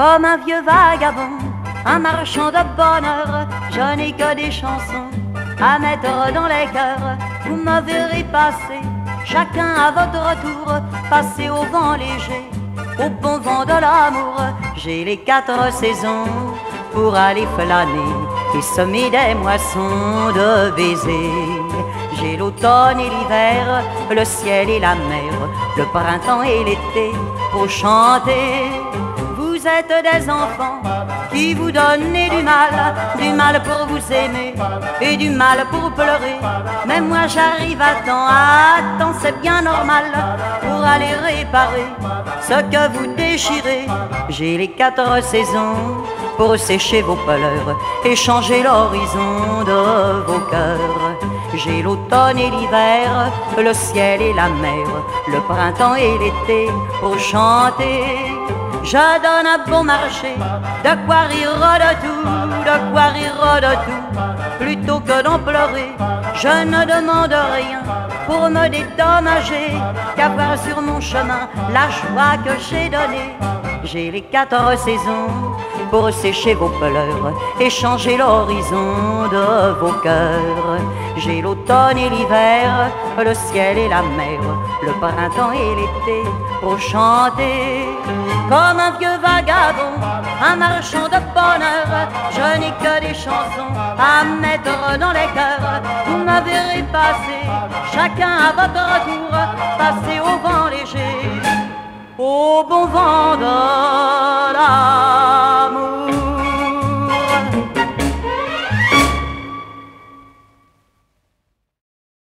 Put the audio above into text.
Comme un vieux vagabond, un marchand de bonheur, je n'ai que des chansons à mettre dans les cœurs. Vous me verrez passer, chacun à votre tour, passer au vent léger, au bon vent de l'amour. J'ai les 4 saisons pour aller flâner et semer des moissons de baisers. J'ai l'automne et l'hiver, le ciel et la mer, le printemps et l'été pour chanter. Vous êtes des enfants qui vous donnez du mal pour vous aimer et du mal pour pleurer. Mais moi j'arrive à temps, c'est bien normal pour aller réparer ce que vous déchirez. J'ai les 4 saisons pour sécher vos pleurs et changer l'horizon de vos cœurs. J'ai l'automne et l'hiver, le ciel et la mer, le printemps et l'été pour chanter. Je donne un bon marché, de quoi rire de tout, de quoi rire de tout. Plutôt que d'en pleurer, je ne demande rien pour me dédommager qu'avoir sur mon chemin la joie que j'ai donnée. J'ai les 4 saisons pour sécher vos pleurs et changer l'horizon de vos cœurs. J'ai l'automne et l'hiver, le ciel et la mer, le printemps et l'été pour chanter. Comme un vieux vagabond, un marchand de bonheur, je n'ai que des chansons à mettre dans les cœurs. Vous me verrez passer, chacun à votre tour, passer au vent léger, au bon vent de l'amour.